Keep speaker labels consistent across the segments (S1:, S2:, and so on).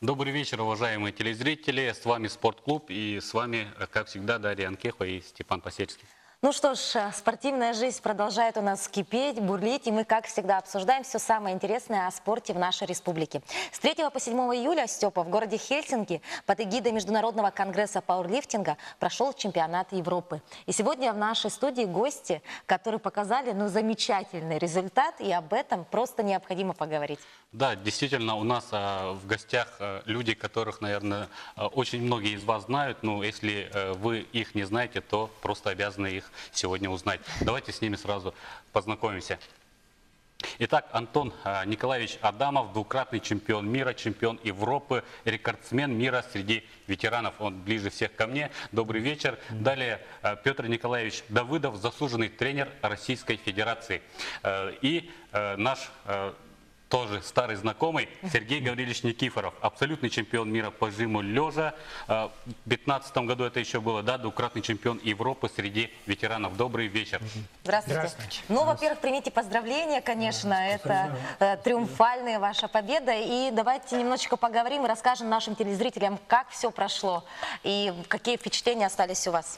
S1: Добрый вечер, уважаемые телезрители. С вами Спортклуб и с вами, как всегда, Дарья Анкехова и Степан Посельский.
S2: Ну что ж, спортивная жизнь продолжает у нас кипеть, бурлить, и мы, как всегда, обсуждаем все самое интересное о спорте в нашей республике. С 3 по 7 июля, Степа, в городе Хельсинки под эгидой Международного конгресса пауэрлифтинга прошел чемпионат Европы. И сегодня в нашей студии гости, которые показали замечательный результат, и об этом просто необходимо поговорить.
S1: Да, действительно, у нас в гостях люди, которых, наверное, очень многие из вас знают. Но если вы их не знаете, то просто обязаны их сегодня узнать. Давайте с ними сразу познакомимся. Итак, Антон Николаевич Адамов, двукратный чемпион мира, чемпион Европы, рекордсмен мира среди ветеранов. Он ближе всех ко мне. Добрый вечер. Далее Петр Николаевич Давыдов, заслуженный тренер Российской Федерации. И наш тоже старый знакомый Сергей Гаврилович Никифоров, абсолютный чемпион мира по жиму лежа. В 2015 году это еще было, да, двукратный чемпион Европы среди ветеранов. Добрый вечер.
S2: Здравствуйте.
S3: Здравствуйте.
S2: Ну, во-первых, примите поздравления, конечно, это триумфальная ваша победа. И давайте немножечко поговорим и расскажем нашим телезрителям, как все прошло и какие впечатления остались у вас.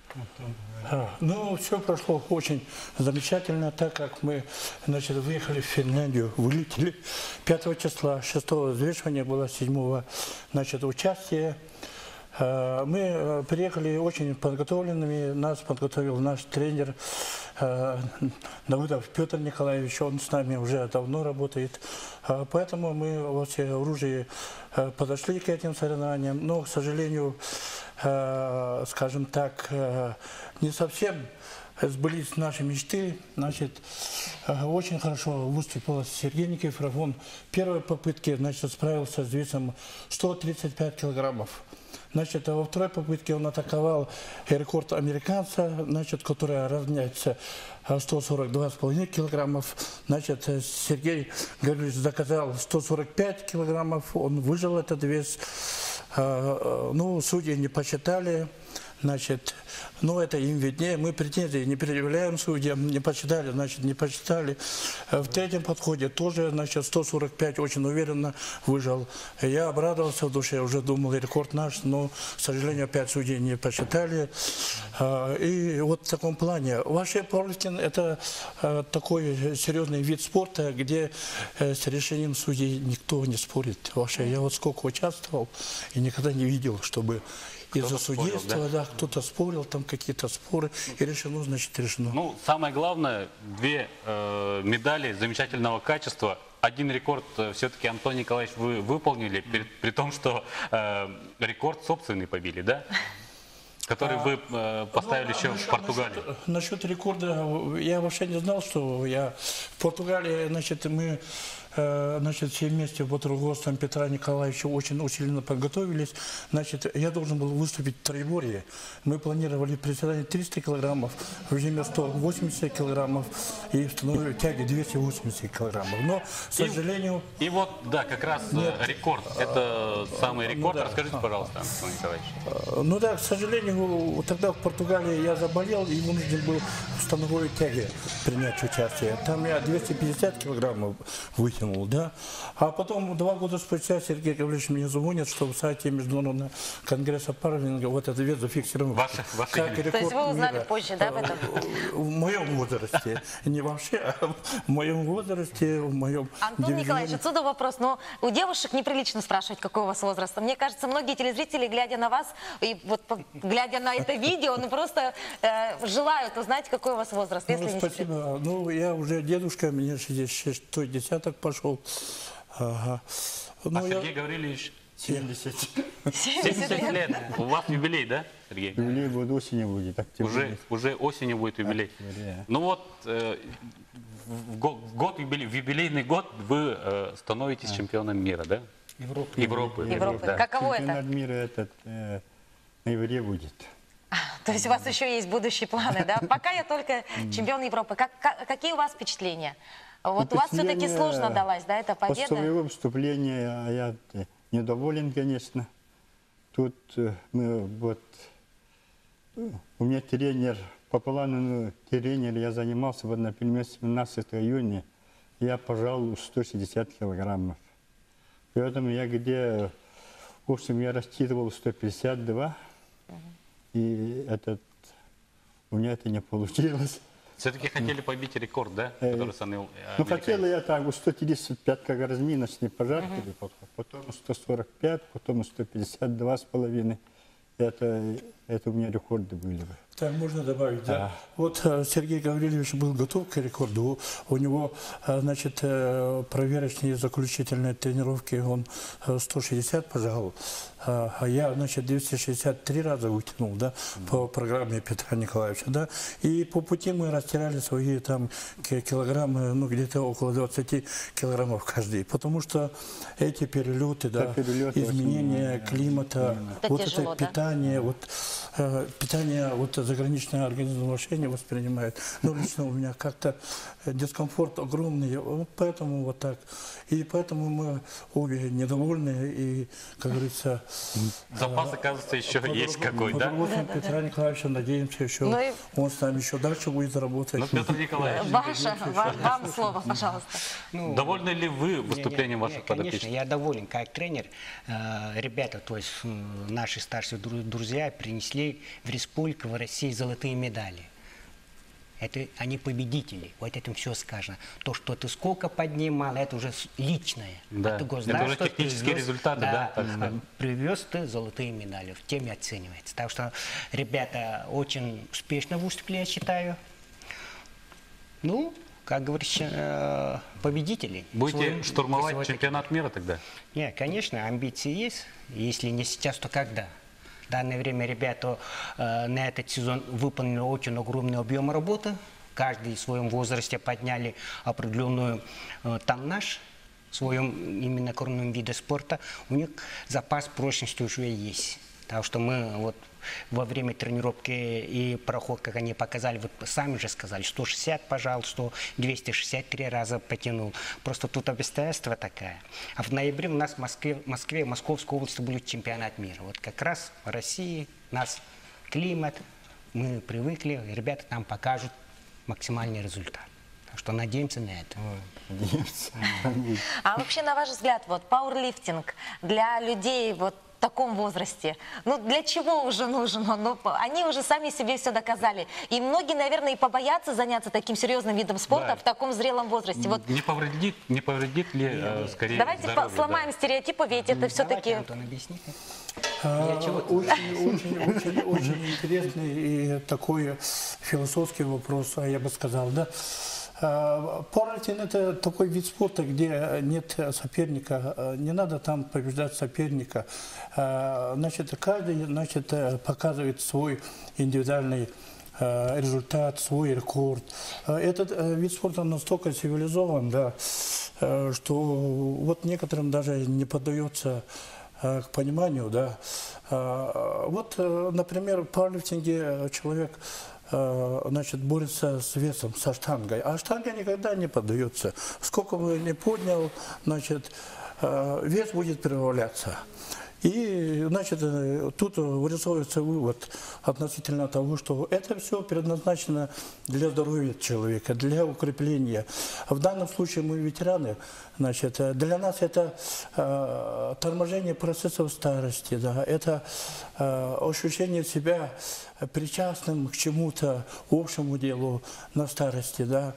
S3: Ну, все прошло очень замечательно, так как мы, выехали в Финляндию, вылетели 5 числа, 6-го взвешивания было, 7-го, участие. Мы приехали очень подготовленными, нас подготовил наш тренер Давыдов Петр Николаевич, он с нами уже давно работает, поэтому мы во всеоружии подошли к этим соревнованиям, но, к сожалению, скажем так, не совсем сбылись наши мечты. Очень хорошо выступил Сергей Никифоров. Он в первой попытке, справился с весом 135 килограммов. А во второй попытке он атаковал рекорд американца, который равняется 142,5 килограммов. Сергей Гаврилович заказал 145 килограммов, он выжил этот вес. Ну, судьи не посчитали, это им виднее, мы претензий не предъявляем судьям, не посчитали, не посчитали. В третьем подходе тоже, 145 очень уверенно выжил. Я обрадовался в душе, уже думал, рекорд наш, но, к сожалению, опять судьи не посчитали. И вот в таком плане. Вообще, пауэрлифтинг – это такой серьезный вид спорта, где с решением судей никто не спорит. Вообще, я вот сколько участвовал и никогда не видел, чтобы из-за судейства, да, кто-то спорил, там какие-то споры, и решено, решено.
S1: Ну, самое главное, две медали замечательного качества. Один рекорд все-таки, Антон Николаевич, вы выполнили, при том, что рекорд собственный побили, да? Который вы поставили еще в Португалии.
S3: Насчет рекорда, я вообще не знал, что я в Португалии, мы все вместе под руководством Петра Николаевича очень усиленно подготовились. Я должен был выступить в троеборье. Мы планировали приседание 300 килограммов, в жиме 180 килограммов и в становой тяге 280 килограммов. Но, к сожалению...
S1: И вот, да, как раз рекорд. Это самый рекорд. Расскажите, пожалуйста, Антон Николаевич.
S3: Ну да, к сожалению, тогда в Португалии я заболел и вынужден был в становой тяге принять участие. Там я 250 килограммов вытянул. Да? А потом 2 года спустя Сергей Гаврилович меня звонит, что в сайте Международного конгресса пауэрлифтинга вот этот вес зафиксирован.
S2: То есть вы узнали позже, да, об этом?
S3: В моем возрасте. Не вообще, а в моем возрасте, в моем...
S2: Антон Николаевич, отсюда вопрос. Но у девушек неприлично спрашивать, какой у вас возраст. Мне кажется, многие телезрители, глядя на вас, и вот глядя на это видео, просто желают узнать, какой у вас возраст.
S3: Спасибо. Ну, я уже дедушка, мне 66-й десяток пошел. Ага.
S1: Сергей Гаврилович
S4: 70.
S1: 70 лет. У вас юбилей, да, Сергей?
S4: Юбилей будет осенью будет.
S1: Уже осенью будет юбилей. Ну вот, в юбилейный год вы становитесь чемпионом мира, да? Европы.
S2: Да. Каково это?
S4: Чемпионат мира этот в ноябре будет.
S2: То есть у вас еще есть будущие планы, да? Пока я только чемпион Европы. Какие у вас впечатления? Вот у вас все-таки сложно далась, да, эта победа?
S4: После своего выступления я недоволен, конечно. Тут у меня тренер, по плану тренер, я занимался, например, 17 июня, я пожал 160 килограммов. Поэтому я где В общем, я рассчитывал 152, и у меня это не получилось.
S1: Все-таки хотели побить рекорд, да? Который установил
S4: Ну, хотел
S1: американец.
S4: я так, 135 как разминочный пожарили, потом 145, потом 152,5. Это у меня рекорды были бы.
S3: Так, можно добавить, да? Вот Сергей Гаврилович был готов к рекорду. У него, значит, проверочные заключительные тренировки он 160 пожал, а я, значит, 263 раза вытянул, да, по программе Петра Николаевича, да. И по пути мы растирали свои там килограммы, ну, где-то около 20 килограммов каждый. Потому что эти перелеты, да,
S4: перелеты
S3: изменения
S4: очень,
S3: климата,
S2: Это
S3: вот
S2: тяжело,
S3: это
S2: да?
S3: питание, питание, заграничный организм вообще не воспринимает. Но лично у меня как-то дискомфорт огромный, вот поэтому вот так. И поэтому мы обе недовольны, и, как говорится...
S1: Запас, оказывается, еще есть какой,
S3: под
S1: да?
S3: руководством Петра Николаевича, надеемся, еще
S2: Ну и-
S3: он с нами еще дальше будет работать.
S1: Ну, Петр Николаевич,
S2: Вам слово, пожалуйста.
S1: довольны ли вы выступлением ваших
S5: Конечно,
S1: подопечных?
S5: я доволен как тренер. Ребята, то есть наши старшие друзья принесли в республику, в России золотые медали. Это они победители. Вот этим все сказано. То, что ты сколько поднимал, это уже личное.
S1: Да.
S5: А ты
S1: Это
S5: знаешь,
S1: уже
S5: что ты
S1: технические
S5: привез,
S1: результаты, да, так сказать.
S5: привез ты золотые медали. В теме оценивается. Так что ребята очень успешно выступили, я считаю. Ну, как говорится, победители.
S1: Будете штурмовать
S5: высокой-
S1: чемпионат мира тогда?
S5: Нет, конечно, амбиции есть. Если не сейчас, то когда? В данное время ребята на этот сезон выполнили очень огромный объем работы. Каждый в своем возрасте подняли определенную тоннаж в своем именно кормном виде спорта. У них запас прочности уже есть. Так что мы вот во время тренировки и проход, как они показали, вот сами же сказали, 160 пожал, 263 раза потянул. Просто тут обстоятельства такая. А в ноябре у нас в Москве, в Московской области будет чемпионат мира. Вот как раз в России у нас климат, мы привыкли, ребята там покажут максимальный результат. Так что надеемся на это.
S4: Надеемся.
S2: А вообще, на ваш взгляд, вот пауэрлифтинг для людей вот в таком возрасте, ну для чего уже нужен он? Ну, они уже сами себе все доказали. И многие, наверное, и побоятся заняться таким серьезным видом спорта
S1: Да.
S2: в таком зрелом возрасте. Вот
S1: Не повредит ли скорее
S2: давайте
S1: здоровью,
S2: сломаем стереотипы, ведь это
S5: Давайте,
S2: все-таки...
S5: Антон, объясните.
S3: Очень интересный и такой философский вопрос, я бы сказал, да. Пауэрлифтинг – это такой вид спорта, где нет соперника, не надо там побеждать соперника. Значит, каждый, значит, показывает свой индивидуальный результат, свой рекорд. Этот вид спорта настолько цивилизован, да, что вот некоторым даже не поддается к пониманию, да. Вот, например, в пауэрлифтинге человек, значит, борется с весом, со штангой, а штанга никогда не поддается. Сколько бы ни поднял, значит, вес будет прибавляться. И, значит, тут вырисовывается вывод относительно того, что это все предназначено для здоровья человека, для укрепления. В данном случае мы ветераны, значит, для нас это торможение процессов старости, да, это ощущение себя причастным к чему-то общему делу на старости, да.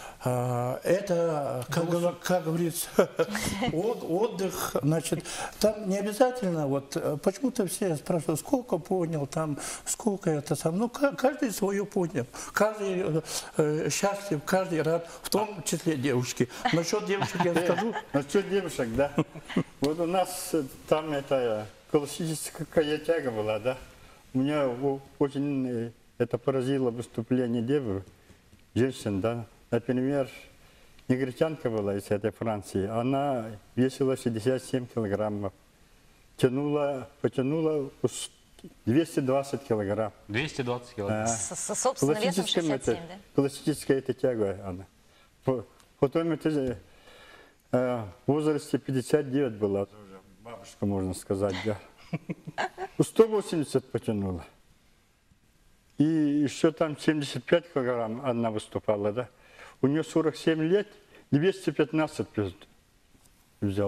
S3: Это, как говорится, отдых, значит, там не обязательно, вот, почему-то все спрашивают, сколько понял, там, сколько это сам, ну, каждый свое понял, каждый счастлив, каждый рад, в том числе девушки. Насчет девушек я скажу.
S4: Насчет девушек, да. Вот у нас там это классическая тяга была, да. Меня очень это поразило выступление девушек, женщин, да. Например, негритянка была из этой Франции, она весила 67 килограммов, потянула 220 килограмм.
S1: 220 килограмм.
S2: С собственным весом 67, да?
S4: Классическая это тяга она. Потом это в возрасте 59 была, уже бабушка, можно сказать, да. 180 потянула. И еще там 75 килограмм она выступала, да. У нее 47 лет, 215 взяла.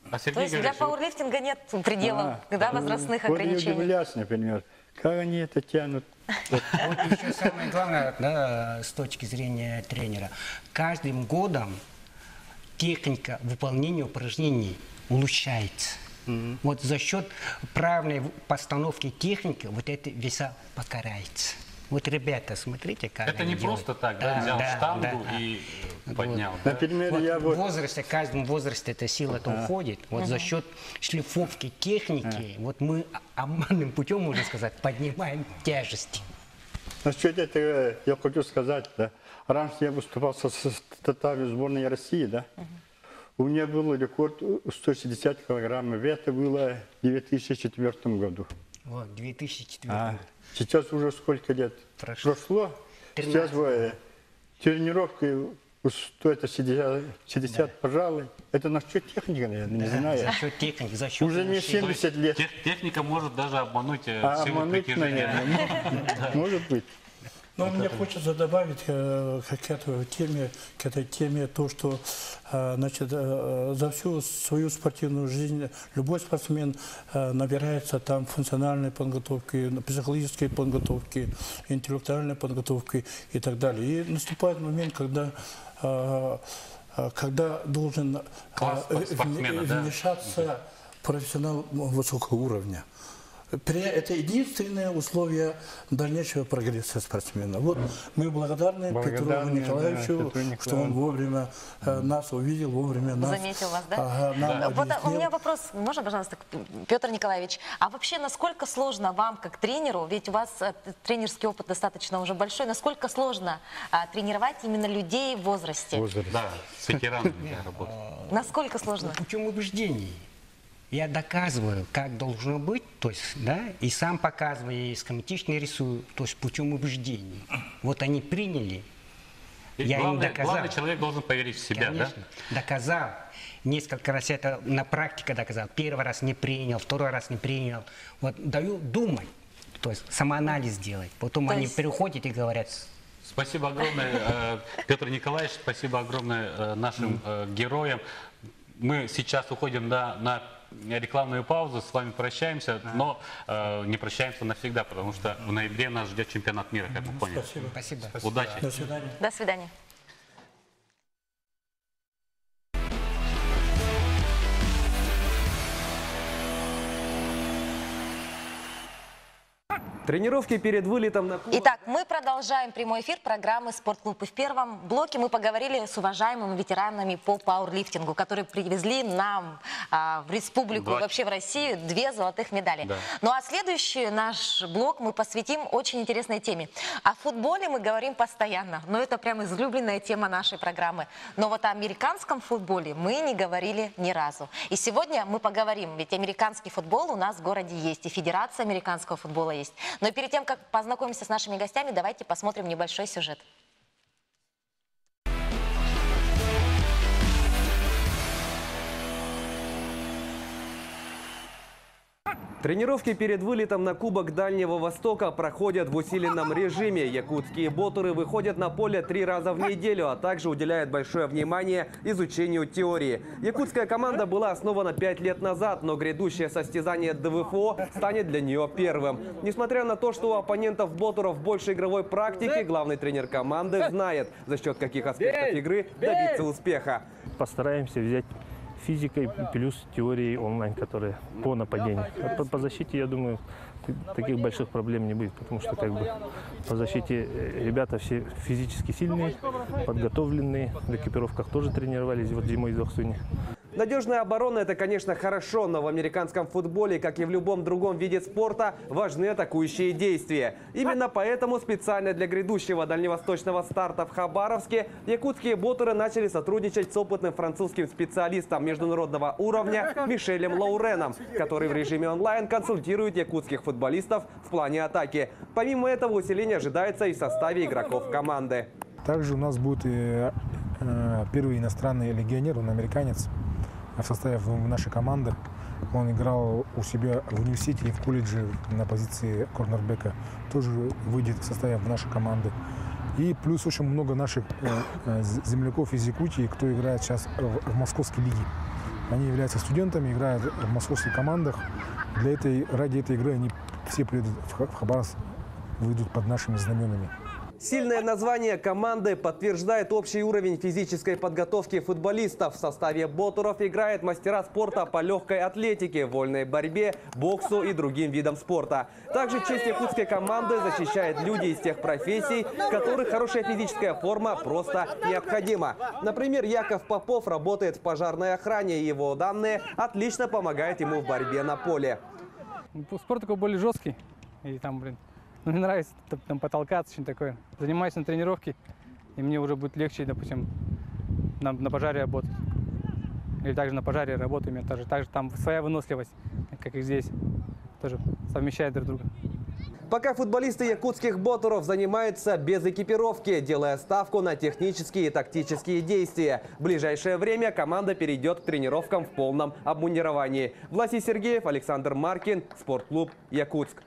S1: А
S2: То
S1: Сергей
S2: есть для
S1: говорит, что
S2: пауэрлифтинга нет предела, да, возрастных
S4: Вот я
S2: ограничений?
S4: удивляюсь, например, как они это тянут.
S5: Вот еще самое главное, да, с точки зрения тренера. Каждым годом техника выполнения упражнений улучшается. Вот за счет правильной постановки техники вот эти веса покоряется. Вот, ребята, смотрите, как
S1: это
S5: они
S1: не
S5: делают.
S1: просто так, да, взял штангу и поднял. да?
S4: Например,
S5: Вот
S4: я
S5: в
S4: вот...
S5: возрасте, в каждом возрасте эта сила-то уходит. Вот за счет шлифовки техники, вот мы обманным путем, можно сказать, поднимаем тяжести.
S4: Насчет этого я хочу сказать, да. Раньше я выступал со составе сборной России, да. У меня был рекорд 160 килограммов. Это было в 2004 году.
S5: Вот, 2004
S4: А сейчас уже сколько лет прошло?
S5: 13.
S4: Сейчас тренировки стоит 60, пожалуй. Это насчет техники, наверное, не знаю.
S5: За счет техники, за счет
S4: Уже не
S5: улучшения.
S4: 70 лет.
S1: Техника может даже обмануть силу
S4: Обмануть,
S1: притяжения.
S4: наверное. Может быть.
S3: Но мне хочется добавить к этой теме то, что значит, за всю свою спортивную жизнь любой спортсмен набирается там функциональной подготовки, психологической подготовки, интеллектуальной подготовки и так далее. И наступает момент, когда должен
S1: Класс спортсмена, да?
S3: вмешаться профессионал высокого уровня. Это единственное условие дальнейшего прогресса спортсмена. Вот мы благодарны Петру
S4: Благодарны,
S3: Николаевичу,
S4: да, Петру Николаевичу.
S3: что он вовремя нас увидел, вовремя нас...
S2: Заметил вас, да?
S3: Ага, нам
S2: Вот у
S3: объяснил.
S2: меня вопрос, можно, пожалуйста, Петр Николаевич, а вообще насколько сложно вам, как тренеру, ведь у вас тренерский опыт достаточно уже большой, насколько сложно тренировать именно людей в возрасте?
S1: Да, с ветеранами я работаю.
S2: Насколько сложно?
S5: Путем убеждений. Я доказываю, как должно быть, то есть, да, и сам показываю, и схематично рисую, то есть путем убеждений. Вот они приняли,
S1: И
S5: я им
S1: главное,
S5: доказал.
S1: главный человек должен поверить в себя,
S5: Конечно, доказал. Несколько раз это на практике доказал. Первый раз не принял, второй раз не принял. Вот даю думать, то есть самоанализ делать. Потом
S2: То
S5: они
S2: есть-
S5: приходят и говорят,
S1: Спасибо огромное, Петр Николаевич, спасибо огромное нашим героям. Мы сейчас уходим на рекламную паузу, с вами прощаемся, но не прощаемся навсегда, потому что в ноябре нас ждет чемпионат мира, как мы поняли.
S3: Спасибо.
S5: спасибо.
S1: Удачи!
S3: До свидания.
S2: До свидания.
S6: Тренировки перед вылетом на Кубок.
S2: Итак, мы продолжаем прямой эфир программы «Спортклуб». И в первом блоке мы поговорили с уважаемыми ветеранами по пауэрлифтингу, которые привезли нам в республику,
S1: Два.
S2: вообще в Россию, 2 золотых медали.
S1: Да.
S2: Ну а следующий наш блок мы посвятим очень интересной теме. О футболе мы говорим постоянно, но это прям излюбленная тема нашей программы. Но вот о американском футболе мы не говорили ни разу. И сегодня мы поговорим, ведь американский футбол у нас в городе есть, и Федерация американского футбола есть. Но перед тем, как познакомимся с нашими гостями, давайте посмотрим небольшой сюжет.
S6: Тренировки перед вылетом на Кубок Дальнего Востока проходят в усиленном режиме. Якутские ботуры выходят на поле 3 раза в неделю, а также уделяют большое внимание изучению теории. Якутская команда была основана 5 лет назад, но грядущее состязание ДВФО станет для нее первым. Несмотря на то, что у оппонентов ботуров больше игровой практики, главный тренер команды знает, за счет каких аспектов игры добиться успеха.
S7: Постараемся взять физикой плюс теорией онлайн, которые по нападению. А по защите, я думаю, таких больших проблем не будет, потому что как бы по защите ребята все физически сильные, подготовленные, в экипировках тоже тренировались вот зимой в Дохсуне.
S6: Надежная оборона – это, конечно, хорошо, но в американском футболе, как и в любом другом виде спорта, важны атакующие действия. Именно поэтому специально для грядущего дальневосточного старта в Хабаровске якутские ботуры начали сотрудничать с опытным французским специалистом международного уровня Мишелем Лауреном, который в режиме онлайн консультирует якутских футболистов в плане атаки. Помимо этого, усиление ожидается и в составе игроков команды.
S8: Также у нас будет первый иностранный легионер, он американец, в составе нашей команды. Он играл у себя в университете и в колледже на позиции корнербека. Тоже выйдет в составе нашей команды. И плюс очень много наших земляков из Якутии, кто играет сейчас в московской лиге. Они являются студентами, играют в московских командах. Ради этой игры они все приедут в Хабаровск, выйдут под нашими знаменами.
S6: Сильное название команды подтверждает общий уровень физической подготовки футболистов. В составе «Ботуров» играют мастера спорта по легкой атлетике, вольной борьбе, боксу и другим видам спорта. Также честь якутской команды защищают люди из тех профессий, в которых хорошая физическая форма просто необходима. Например, Яков Попов работает в пожарной охране, и его данные отлично помогают ему в борьбе на поле.
S9: Спорт такой более жесткий, и там, мне нравится там потолкаться, что-то такое. Занимаюсь на тренировке, и мне уже будет легче, допустим, на пожаре работать. Или также на пожаре работаю, у меня также там своя выносливость, как и здесь, тоже совмещает друг друга.
S6: Пока футболисты якутских «Ботуров» занимаются без экипировки, делая ставку на технические и тактические действия. В ближайшее время команда перейдет к тренировкам в полном обмундировании. Власий Сергеев, Александр Маркин, Спортклуб «Якутск».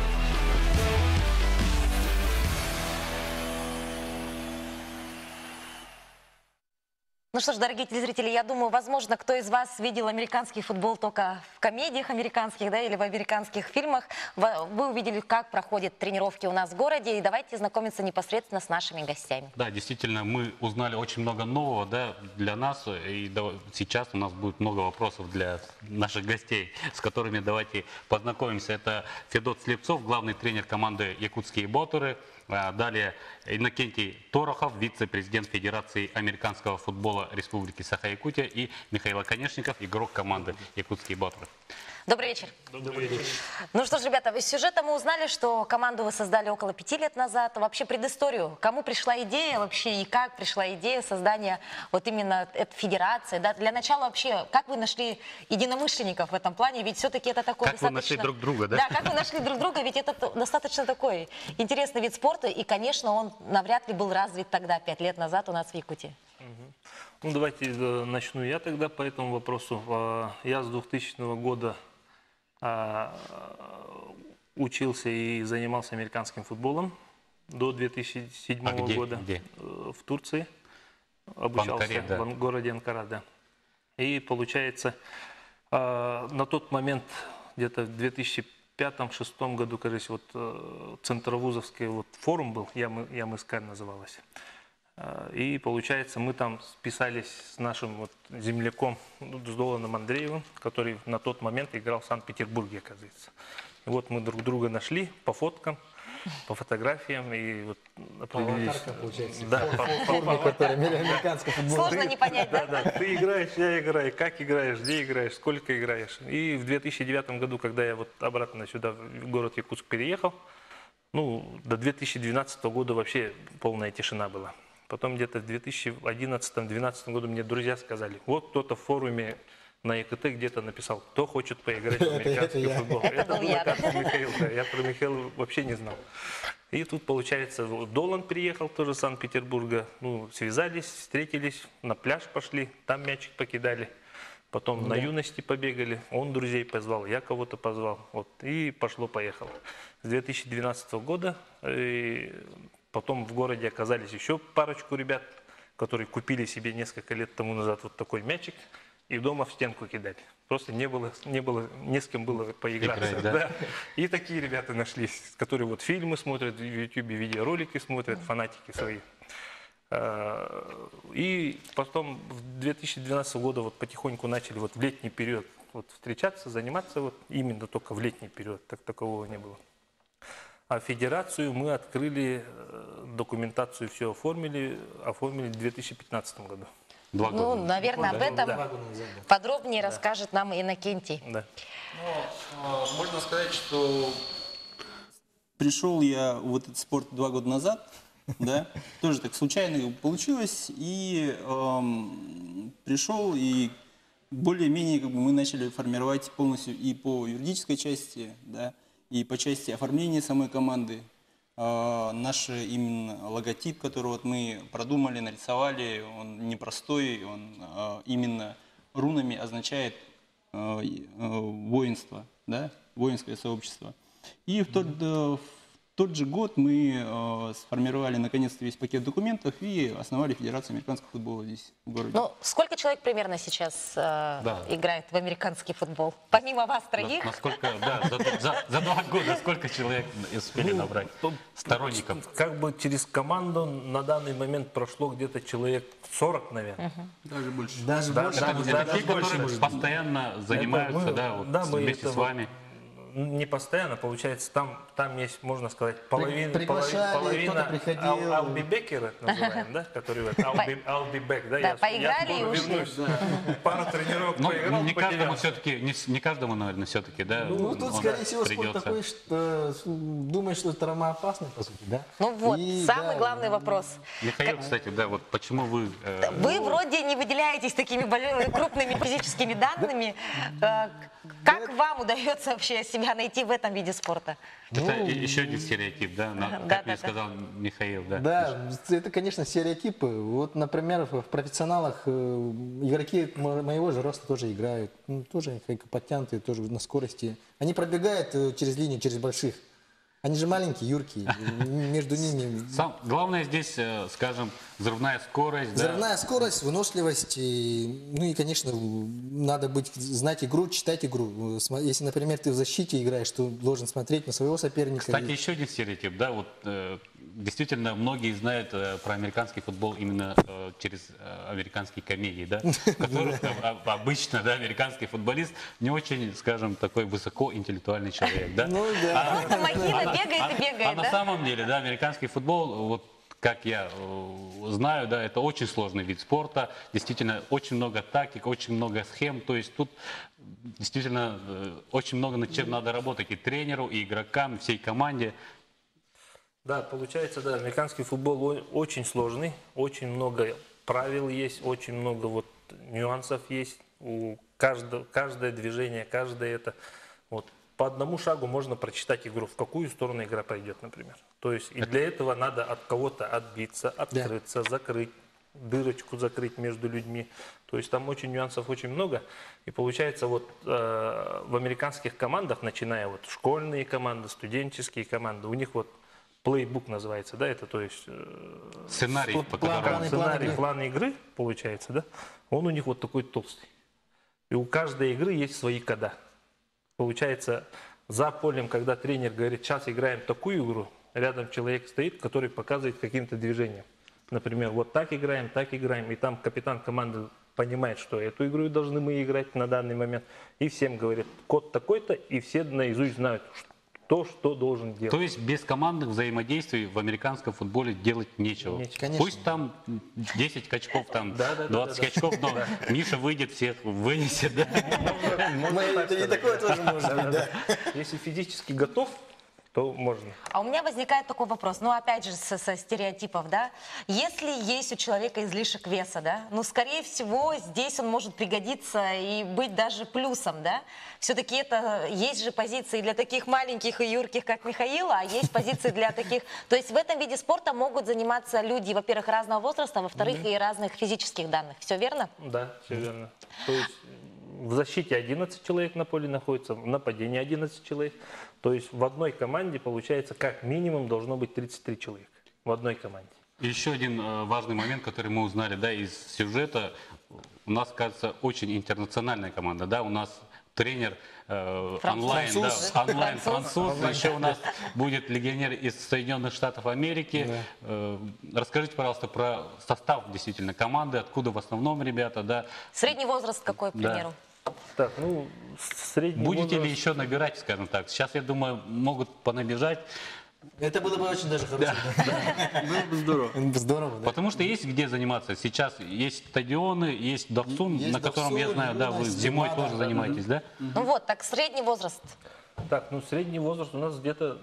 S2: Ну что ж, дорогие телезрители, я думаю, возможно, кто из вас видел американский футбол только в комедиях американских, да, или в американских фильмах. Вы увидели, как проходят тренировки у нас в городе, и давайте знакомиться непосредственно с нашими гостями.
S1: Да, действительно, мы узнали очень много нового, да, для нас, и сейчас у нас будет много вопросов для наших гостей, с которыми давайте познакомимся. Это Федот Слепцов, главный тренер команды «Якутские Ботуры». Далее Иннокентий Торохов, вице-президент Федерации американского футбола Республики Саха-Якутия, и Михаил Оконечников, игрок команды «Якутские Ботуры».
S2: Добрый вечер.
S1: Добрый вечер.
S2: Ну что ж, ребята, из сюжета мы узнали, что команду вы создали около 5 лет назад. Вообще предысторию, кому пришла идея вообще и как пришла идея создания вот именно этой федерации. Да? Для начала вообще, как вы нашли единомышленников в этом плане? Ведь все-таки это такой
S1: как
S2: достаточно...
S1: вы нашли друг друга, да?
S2: Да, как вы нашли друг друга, ведь это достаточно такой интересный вид спорта. И, конечно, он навряд ли был развит тогда, 5 лет назад у нас в Якутии.
S10: Ну, давайте начну я тогда по этому вопросу. Я с 2000 года учился и занимался американским футболом до 2007 года.
S1: Где?
S10: В Турции. Обучался в, Анкаре, да. В городе Анкара, да. И получается, на тот момент, где-то в 2005-2006 году, кажется, вот Центровузовский вот форум был, Ямыскаль называлась. И получается, мы там списались с нашим вот земляком, с Доланом Андреевым, который на тот момент играл в Санкт-Петербурге, оказывается. И вот мы друг друга нашли по фоткам, по фотографиям и вот определились. По получается. Да, по форме, которая американская футбол.
S2: Сложно не понять, да?
S10: Да, ты играешь, я играю, как играешь, где играешь, сколько играешь. И в 2009 году, когда я вот обратно сюда, в город Якутск переехал, ну, до 2012 года вообще полная тишина была. Потом где-то в 2011-2012 году мне друзья сказали, вот кто-то в форуме на ЕКТ где-то написал, кто хочет поиграть в американский футбол. Это был, оказывается, Михаил. Да. Я про Михаила вообще не знал. И тут, получается, Долан приехал тоже из Санкт-Петербурга. Ну, связались, встретились, на пляж пошли, там мячик покидали. Потом на юности побегали, он друзей позвал, я кого-то позвал. Вот, и пошло-поехало. С 2012 года... Потом в городе оказались еще парочку ребят, которые купили себе несколько лет тому назад вот такой мячик и дома в стенку кидали. Просто не с кем было поиграться.
S1: Играть, да?
S10: Да. И такие ребята нашлись, которые вот фильмы смотрят, в YouTube видеоролики смотрят, фанатики свои. И потом в 2012 года вот потихоньку начали вот в летний период вот встречаться, заниматься вот именно только в летний период, так такового не было. А федерацию мы открыли, документацию все оформили в 2015 году.
S1: 2 года.
S2: Ну, наверное, об этом подробнее расскажет нам Иннокентий.
S10: Да.
S11: Ну, можно сказать, что пришел я в этот спорт 2 года назад, да, тоже так случайно получилось, и пришел, и более-менее как бы мы начали формировать полностью и по юридической части, да, и по части оформления самой команды. Наш именно логотип, который вот мы продумали, нарисовали, он непростой, он именно рунами означает воинство, да, воинское сообщество. И в тот же год мы сформировали наконец-то весь пакет документов и основали Федерацию американского футбола здесь, в городе.
S2: Ну, сколько человек примерно сейчас играет в американский футбол? Помимо вас троих?
S1: Насколько, да, за 2 года сколько человек успели набрать сторонников?
S10: Как бы через команду на данный момент прошло где-то человек 40, наверное.
S11: Даже больше.
S12: Даже больше.
S1: Это те, которые постоянно занимаются, да, вот
S10: мы
S1: вместе
S10: это
S1: с вами.
S10: Не постоянно, получается, там есть, можно сказать,
S12: Приглашали,
S10: половина
S12: кто-то приходил.
S10: I'll be back, называем, да, который I'll be back, да,
S2: Да, поиграли и
S10: скоро
S2: ушли.
S10: вернусь. Пару тренировок
S1: Ну,
S10: поиграл,
S1: не каждому
S10: потерял.
S1: все-таки, не каждому, наверное, все-таки, да.
S12: Ну, тут, скорее всего, спорт
S1: придется.
S12: такой, что думаешь, что травмоопасный, по сути, да?
S2: Ну вот,
S12: И,
S2: самый
S12: да,
S2: главный вопрос.
S1: Михаил, кстати, да, вот почему вы...
S2: Вы вроде не выделяетесь такими крупными физическими данными. Как вам удается вообще себя найти в этом виде спорта?
S1: Это еще один стереотип, да, как мне сказал Михаил, да.
S12: Да, это, конечно, стереотипы. Вот, например, в профессионалах игроки моего же роста тоже играют. Ну, тоже подтянутые, тоже на скорости. Они пробегают через линию, через больших. Они же маленькие, юркие. Между ними...
S1: Главное здесь, скажем, взрывная скорость.
S12: Взрывная скорость, выносливость. Ну и, конечно, надо знать игру, читать игру. Если, например, ты в защите играешь, то должен смотреть на своего соперника.
S1: Кстати, еще один стереотип, да, вот действительно многие знают про американский футбол именно через американские комедии, да, в которых обычно, да, американский футболист не очень, скажем, такой высокоинтеллектуальный человек, да.
S12: Ну да.
S2: Просто махина бегает и бегает,
S1: на
S2: да?
S1: самом деле, да, американский футбол, вот как я знаю, да, это очень сложный вид спорта, действительно очень много тактик, очень много схем, то есть тут действительно очень много над чем надо работать и тренеру, и игрокам, и всей команде.
S10: Да, получается, да, американский футбол очень сложный, очень много правил есть, очень много вот нюансов есть, у каждое движение, каждое это, вот. По одному шагу можно прочитать игру, в какую сторону игра пойдет, например. То есть и для этого надо от кого-то отбиться, открыться, закрыть, дырочку закрыть между людьми. То есть там очень нюансов, очень много. И получается вот в американских командах, начиная вот школьные команды, студенческие команды, у них вот плейбук называется, да, это то есть
S1: сценарий, по которому...
S10: план игры, получается, да, он у них вот такой толстый. И у каждой игры есть свои кода. Получается, за полем, когда тренер говорит, сейчас играем такую игру, рядом человек стоит, который показывает каким-то движением. Например, вот так играем, и там капитан команды понимает, что эту игру должны мы играть на данный момент, и всем говорит, код такой-то, и все наизусть знают, то, что должен делать.
S1: То есть без командных взаимодействий в американском футболе делать нечего.
S12: Конечно.
S1: Пусть там 10 качков, там 20 качков, но Миша выйдет, всех вынесет. Да?
S12: И такое тоже может быть, да.
S10: Если физически готов, то можно.
S2: А у меня возникает такой вопрос, ну опять же со стереотипов, да, если есть у человека излишек веса, да, ну скорее всего здесь он может пригодиться и быть даже плюсом, да, все-таки это есть же позиции для таких маленьких и юрких, как Михаил, а есть позиции для таких, то есть в этом виде спорта могут заниматься люди, во-первых, разного возраста, во-вторых, и разных физических данных, все верно?
S10: Да, все верно. То есть в защите 11 человек на поле находится, в нападении 11 человек. То есть в одной команде, получается, как минимум должно быть 33 человека. В одной команде.
S1: И еще один важный момент, который мы узнали, да, из сюжета. У нас, кажется, очень интернациональная команда, да, у нас тренер онлайн, да, онлайн француз. Еще у нас будет легионер из Соединенных Штатов Америки. Расскажите, пожалуйста, про состав действительно команды, откуда в основном ребята, да.
S2: Средний возраст какой, к примеру?
S10: Так, ну, средний
S1: Будете
S10: возраст...
S1: ли еще набирать, скажем так? Сейчас, я думаю, могут понабежать.
S12: Это было бы очень даже хорошо.
S11: Было бы здорово.
S12: Здорово, да.
S1: Потому что есть где заниматься. Сейчас есть стадионы, есть Доксун,
S12: Есть
S1: на котором, я
S12: Доксун,
S1: знаю, да, вы
S12: юность,
S1: зимой
S12: зима,
S1: тоже
S12: да,
S1: занимаетесь, да?
S2: Ну вот, так средний возраст.
S10: Так, ну, средний возраст у нас где-то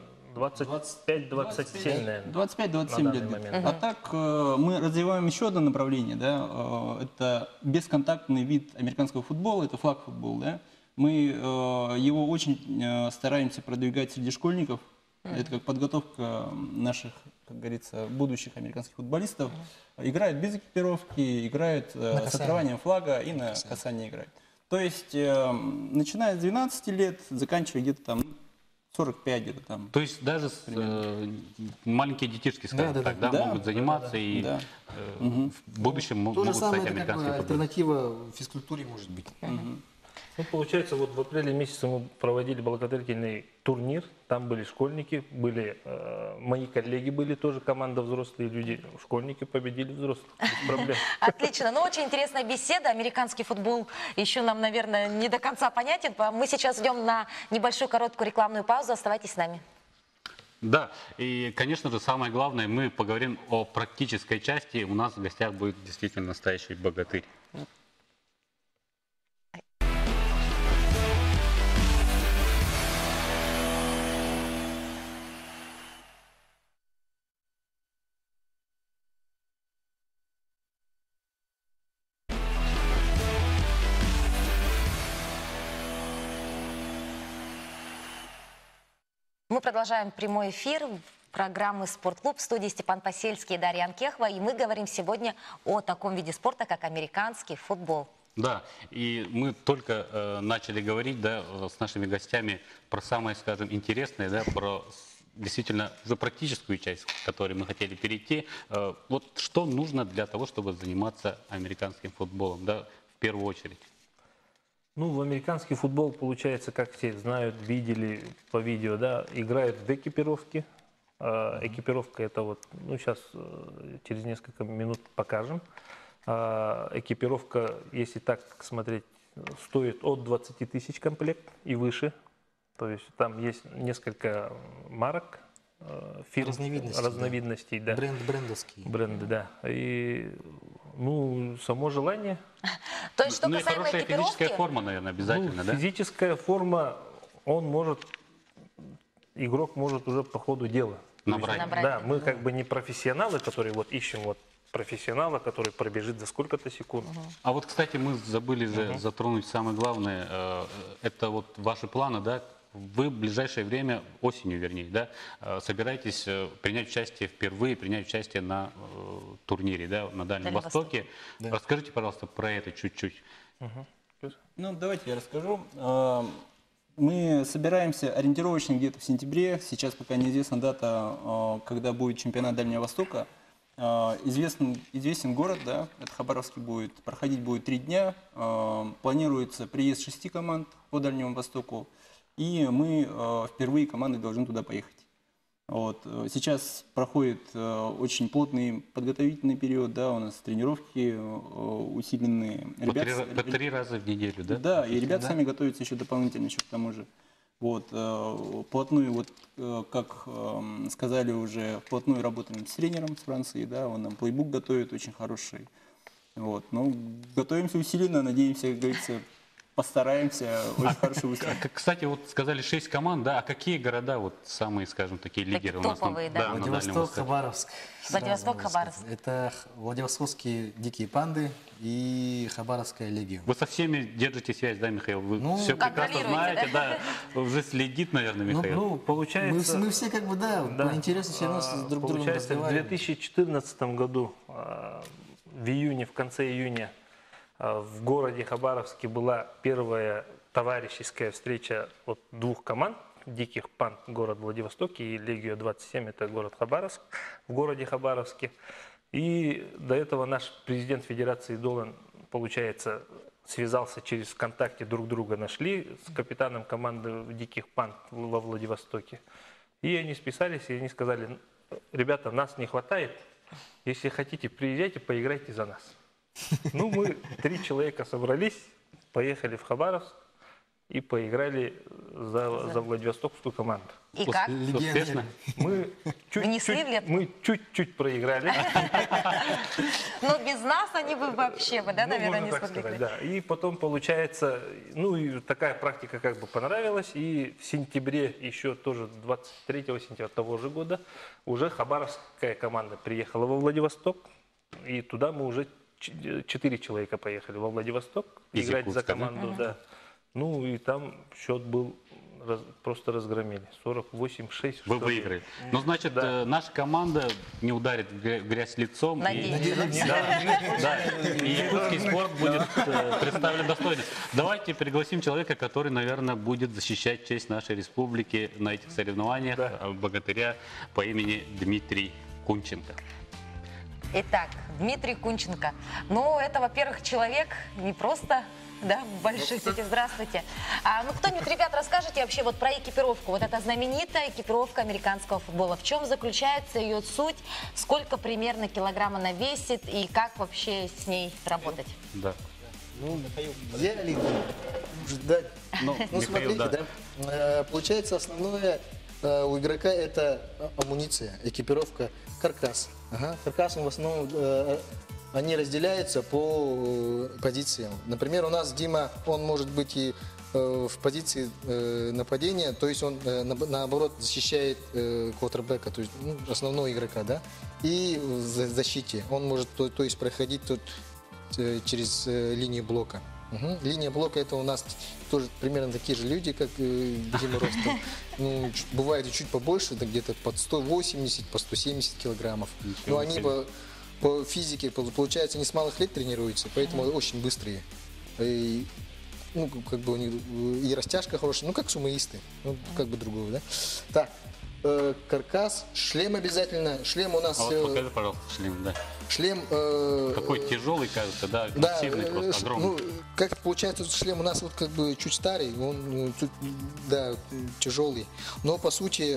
S10: 25-27, наверное.
S11: 25-27
S10: на
S11: лет.
S10: данный момент.
S11: А так мы развиваем еще одно направление, да, это бесконтактный вид американского футбола, это флаг-футбол, да. Мы его очень стараемся продвигать среди школьников. Это как подготовка наших, как говорится, будущих американских футболистов. Играют без экипировки, играют с отрыванием флага и на касание играют. То есть, начиная с 12 лет, заканчивая где-то там 45 где-то там.
S1: То есть даже маленькие детишки, скажем так, да, могут заниматься и
S11: да.
S1: в будущем
S12: То же
S1: могут
S12: самое,
S1: стать
S12: это как бы
S1: американским футболистом.
S12: альтернатива физкультуре может быть.
S10: Ну, получается, вот в апреле месяце мы проводили благотворительный турнир. Там были школьники, были мои коллеги, были тоже команда взрослые люди. Школьники победили взрослых, без проблем.
S2: Отлично. Ну, очень интересная беседа. Американский футбол еще нам, наверное, не до конца понятен. Мы сейчас идем на небольшую короткую рекламную паузу. Оставайтесь с нами.
S1: Да, и, конечно же, самое главное, мы поговорим о практической части. У нас в гостях будет действительно настоящий богатырь.
S2: Мы продолжаем прямой эфир программы «Спортклуб». В студии Степан Посельский и Дарья Анкехова. И мы говорим сегодня о таком виде спорта, как американский футбол.
S1: Да, и мы только начали говорить, да, с нашими гостями про самое, скажем, интересное, да, про действительно уже практическую часть, к которой мы хотели перейти. Вот что нужно для того, чтобы заниматься американским футболом, да, в первую очередь?
S10: Ну, в американский футбол, получается, как все знают, видели по видео, да, играют в экипировке. Экипировка это вот, ну, сейчас через несколько минут покажем. Экипировка, если так смотреть, стоит от 20 тысяч комплект и выше. То есть там есть несколько марок, фирм, разновидностей, да.
S12: Брендовские.
S10: Бренды, да. И, ну, само желание.
S2: То есть, что
S1: Ну и
S2: касаемо
S1: хорошая
S2: экипировки...
S1: физическая форма, наверное, обязательно, да?
S10: Физическая форма, игрок может уже по ходу дела
S1: Набрать.
S10: Да, мы как бы не профессионалы, которые вот ищем вот профессионала, который пробежит за сколько-то секунд.
S1: А вот, кстати, мы забыли же затронуть самое главное. Это вот ваши планы, да? Вы в ближайшее время, осенью вернее, да, собираетесь принять участие впервые, принять участие на турнире, да, на Дальнем Востоке.
S12: Да.
S1: Расскажите, пожалуйста, про это чуть-чуть.
S11: Ну, давайте я расскажу. Мы собираемся ориентировочно где-то в сентябре. Сейчас пока неизвестна дата, когда будет чемпионат Дальнего Востока. Известен город, да, это Хабаровский будет. Проходить будет 3 дня. Планируется приезд 6 команд по Дальнему Востоку. И мы впервые командой должны туда поехать. Вот. Сейчас проходит очень плотный подготовительный период, да, у нас тренировки усиленные.
S1: По 3 раза в неделю, да?
S11: Да, и ребята сами готовятся еще дополнительно, еще к тому же. Вот, вплотную, вот, как сказали уже, вплотную работаем с тренером с Франции, да, он нам плейбук готовит очень хороший. Вот, ну, готовимся усиленно, надеемся, как говорится, постараемся очень хорошо выступить.
S1: Кстати, вот сказали 6 команд, да, а какие города вот самые, скажем, такие лидеры у нас
S2: топовые, да?
S1: на Дальнем
S12: Владивосток,
S1: Востоке?
S12: Хабаровск.
S2: Владивосток,
S12: Сразу
S2: Хабаровск.
S12: могу сказать. Это Владивостокские дикие панды и Хабаровская легия.
S1: Вы со всеми держите связь, да, Михаил? Вы
S12: Ну,
S1: все прекрасно
S2: контролируете,
S1: знаете, да? Уже следит, наверное, Михаил.
S10: Ну, получается...
S12: Мы все как бы, да, по интересу все равно друг с другом
S10: Получается, в
S12: разговариваем.
S10: 2014 году, в июне, в конце июня, в городе Хабаровске была первая товарищеская встреча от 2 команд. Диких панд, город Владивосток, и Легия 27, это город Хабаровск, в городе Хабаровске. И до этого наш президент Федерации Долан, получается, связался через ВКонтакте, друг друга нашли с капитаном команды Диких панд во Владивостоке. И они списались, и они сказали: ребята, нас не хватает, если хотите, приезжайте, поиграйте за нас. Ну, мы 3 человека собрались, поехали в Хабаровск и поиграли за Владивостокскую команду.
S2: И как?
S1: Успешно?
S10: Мы чуть-чуть проиграли.
S2: Но без нас они бы вообще, да, наверное, не
S10: можно так
S2: смогли.
S10: сказать, да. И потом, получается, ну и такая практика как бы понравилась. И в сентябре, еще тоже 23 сентября того же года, уже хабаровская команда приехала во Владивосток. И туда мы уже 4 человека поехали во Владивосток
S1: Из
S10: играть за
S1: Якутска, да?
S10: команду, да. Ну и там счет был просто разгромили. 48-6.
S1: Вы выиграли. Ну, значит, наша команда не ударит в грязь лицом.
S2: Надеемся.
S1: Да, и якутский спорт будет представлен достойно. Давайте пригласим человека, который, наверное, будет защищать честь нашей республики на этих соревнованиях, богатыря по имени Дмитрий Кунченко.
S2: Итак, Дмитрий Кунченко. Ну, это, во-первых, человек не просто... Да, в больших таких. Здравствуйте. Ну, кто-нибудь, ребят, расскажите вообще вот про экипировку. Вот эта знаменитая экипировка американского футбола. В чем заключается ее суть? Сколько примерно килограмм она весит? И как вообще с ней работать?
S1: Да.
S12: Ну, взяли, ждать. Ну, смотрите, да. Получается, основное у игрока это амуниция, экипировка, каркас. Ага. Каркас в основном... Они разделяются по позициям. Например, у нас Дима, он может быть и в позиции нападения, то есть он наоборот защищает квотербека, то есть основного игрока, да, и в защите он может то есть проходить тут через линию блока. Угу. Линия блока это у нас тоже примерно такие же люди, как Дима ростом. Ну, бывает и чуть побольше, это где-то под 180, по 170 килограммов. Но они по физике, получается, не с малых лет тренируются, поэтому очень быстрые. И, ну, как бы у них и растяжка хорошая, ну, как сумоисты, ну, как бы другого, да. Так, каркас, шлем обязательно. Шлем у нас...
S1: А вот покажи, пожалуйста, шлем, да.
S12: Шлем...
S1: Какой тяжелый, кажется, да, массивный, просто огромный.
S12: Ну, как получается, шлем у нас вот как бы чуть старый, он, да, тяжелый. Но, по сути,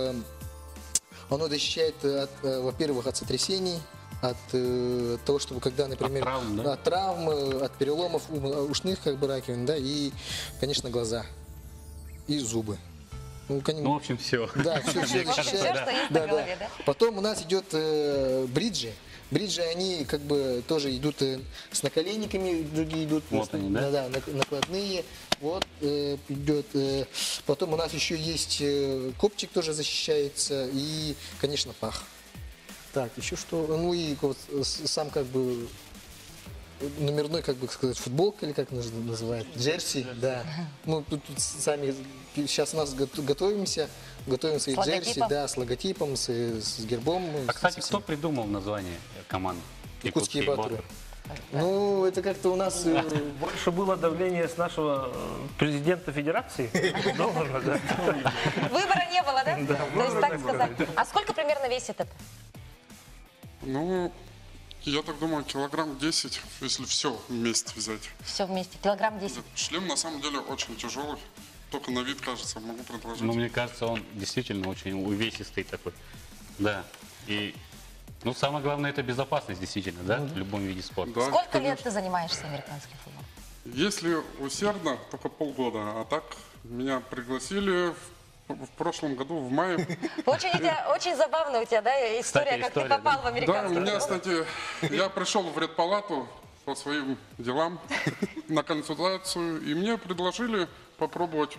S12: оно защищает, во-первых, от сотрясений, от того, чтобы когда, например, от травм, от переломов ушных как бы раковин, да, и, конечно, глаза и зубы.
S1: Ну, в общем, все.
S12: Да, все защищает. Да. Потом у нас идет бриджи. Бриджи, они как бы тоже идут с наколенниками, другие идут
S1: вот они, да?
S12: Да, накладные. Вот идет. Потом у нас еще есть копчик, тоже защищается, и, конечно, пах. Так, еще что? Ну и вот сам как бы номерной, как бы сказать, футболка или как называют? Джерси, да. Ну тут сами сейчас у нас готовимся и джерси, да, с логотипом, с гербом.
S1: А, кстати, кто придумал название команды?
S12: Якутские батуры. Ну, это как-то у нас...
S10: Больше было давление с нашего президента федерации.
S2: Выбора не было, да? То есть, так сказать. А сколько примерно весит это?
S13: Ну, я так думаю, килограмм 10, если все вместе взять.
S2: Все вместе, килограмм 10.
S13: Шлем на самом деле очень тяжелый, только на вид кажется, могу предложить.
S1: Ну, мне кажется, он действительно очень увесистый такой. Да, и, ну, самое главное, это безопасность, действительно, да, в любом виде спорта.
S13: Да,
S2: сколько лет ты занимаешься американским футболом?
S13: Если усердно, только полгода, а так меня пригласили в прошлом году, в мае.
S2: Очень забавная у тебя, да, история, как ты попал в американский футбол.
S13: Да, у меня, кстати, я пришел в редпалату по своим делам на консультацию, и мне предложили попробовать.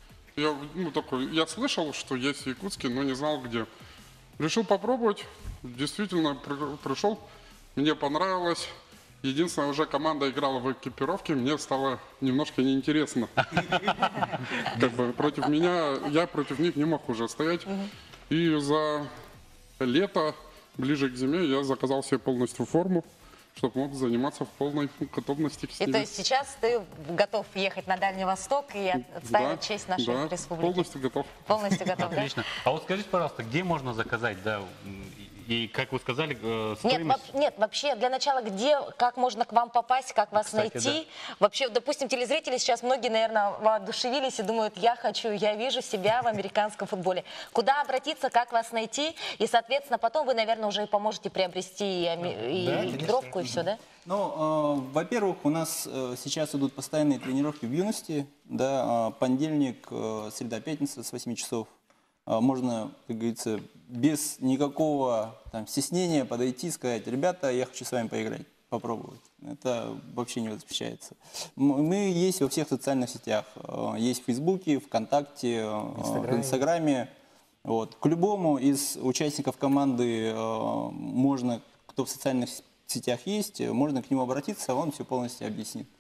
S13: Я слышал, что есть в Якутске, но не знал где. Решил попробовать, действительно пришел, мне понравилось. Единственное, уже команда играла в экипировке, мне стало немножко неинтересно. Как бы против меня, я против них не мог уже стоять. И за лето, ближе к зиме, я заказал себе полностью форму, чтобы мог заниматься в полной готовности с ними.
S2: И то есть сейчас ты готов ехать на Дальний Восток и отстаивать честь нашей республики?
S13: Полностью готов.
S2: Полностью готов, да?
S1: Отлично. А вот скажите, пожалуйста, где можно заказать, да, и как вы сказали, стоимость?
S2: Нет, вообще, для начала, где, как можно к вам попасть, как вас
S1: Кстати,
S2: найти? Да. Вообще, допустим, телезрители сейчас многие, наверное, воодушевились и думают, я вижу себя в американском футболе. Куда обратиться, как вас найти? И, соответственно, потом вы, наверное, уже и поможете приобрести и экипировку, и все, да?
S11: Ну, во-первых, у нас сейчас идут постоянные тренировки в юности, да, понедельник, среда, пятница с 8 часов. Можно, как говорится, без никакого там стеснения подойти и сказать: ребята, я хочу с вами поиграть, попробовать. Это вообще не воспрещается. Мы есть во всех социальных сетях. Есть в Фейсбуке, ВКонтакте, в Инстаграме. Вот. К любому из участников команды можно, кто в социальных сетях есть, можно к нему обратиться, он все полностью объяснит.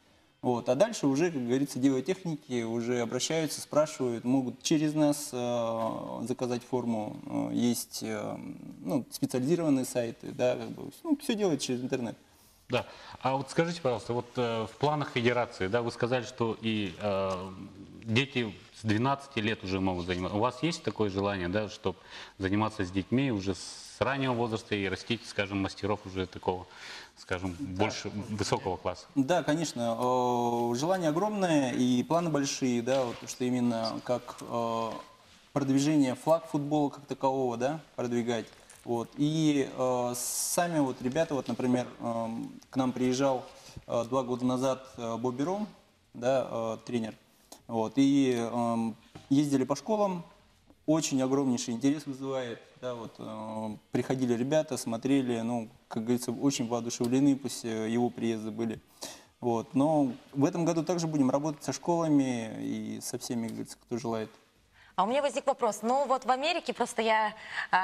S11: Вот. А дальше уже, как говорится, дело техники, уже обращаются, спрашивают, могут через нас заказать форму. Есть ну, специализированные сайты, да, как бы, ну, все делают через интернет.
S1: Да. А вот скажите, пожалуйста, вот в планах федерации, да, вы сказали, что и дети с 12 лет уже могут заниматься. У вас есть такое желание, да, чтобы заниматься с детьми уже с раннего возраста и растить, скажем, мастеров уже такого, скажем, больше высокого класса?
S11: Да, конечно. Желание огромное и планы большие, да, вот, что именно как продвижение флаг футбола как такового, да, продвигать. Вот. И сами вот ребята, вот, например, к нам приезжал 2 года назад Бобби Ром, да, тренер, вот, и ездили по школам, очень огромнейший интерес вызывает, да, вот, приходили ребята, смотрели, ну, как говорится, очень воодушевлены, пусть его приезды были. Вот. Но в этом году также будем работать со школами и со всеми, как говорится, кто желает.
S2: А у меня возник вопрос. Ну вот в Америке просто я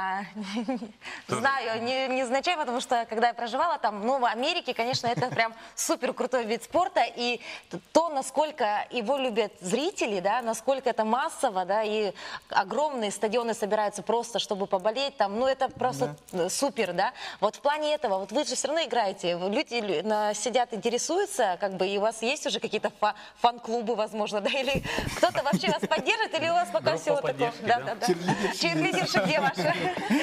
S2: знаю, не значай, потому что когда я проживала там, ну в Америке, конечно, это прям супер крутой вид спорта. И то, насколько его любят зрители, да, насколько это массово, да, и огромные стадионы собираются просто, чтобы поболеть там, ну это просто супер, да. Вот в плане этого, вот вы же все равно играете, люди сидят, интересуются, как бы, и у вас есть уже какие-то фан-клубы, возможно, да, или кто-то вообще вас поддержит, или у вас пока всего такого. Да. Чирлидерши где ваши?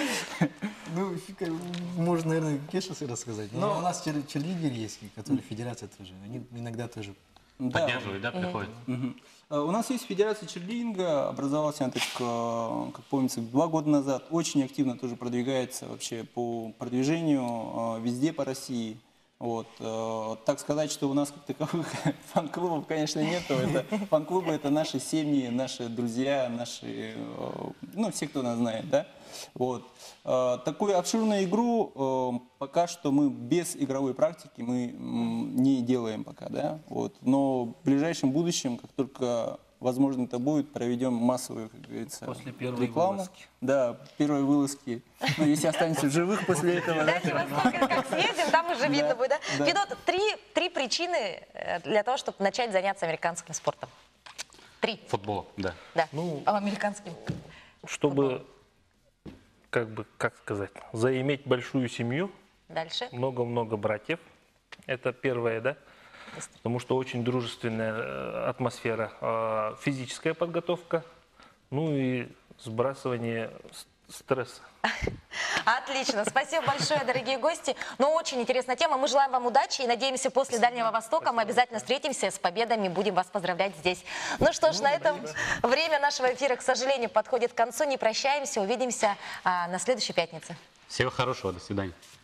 S12: Ну, можно, наверное, Кеша рассказать. Но у нас чирлидеры есть, которые федерация тоже. Они иногда тоже
S1: поддерживают, да, приходят?
S11: У нас есть федерация чирлидинга, образовалась она, как помнится, 2 года назад. Очень активно тоже продвигается вообще по продвижению везде по России. Вот. Так сказать, что у нас как таковых фан-клубов, конечно, нету. Фан-клубы — это наши семьи, наши друзья, наши, ну, все, кто нас знает, да. Вот. Такую обширную игру пока что мы без игровой практики мы не делаем пока, да. Вот. Но в ближайшем будущем, как только возможно это будет, проведем массовую, как говорится,
S10: после первой
S11: рекламу.
S10: вылазки.
S11: Да, первой вылазки. Ну, если останемся в живых после этого.
S2: Дальше Восток, как съездим, там уже видно будет, да? Федот, три причины для того, чтобы начать заняться американским спортом. 3.
S1: Футбол, да.
S2: Да,
S10: Ну,
S2: американским.
S10: Чтобы, как сказать, заиметь большую семью,
S2: Дальше.
S10: много-много братьев. Это первое, да? Потому что очень дружественная атмосфера, физическая подготовка, ну и сбрасывание стресса.
S2: Отлично. Спасибо большое, дорогие гости. Ну, очень интересная тема. Мы желаем вам удачи и надеемся, после Дальнего Востока мы обязательно встретимся с победами, будем вас поздравлять здесь. Ну что ж, на этом время нашего эфира, к сожалению, подходит к концу. Не прощаемся, увидимся на следующей пятнице.
S1: Всего хорошего, до свидания.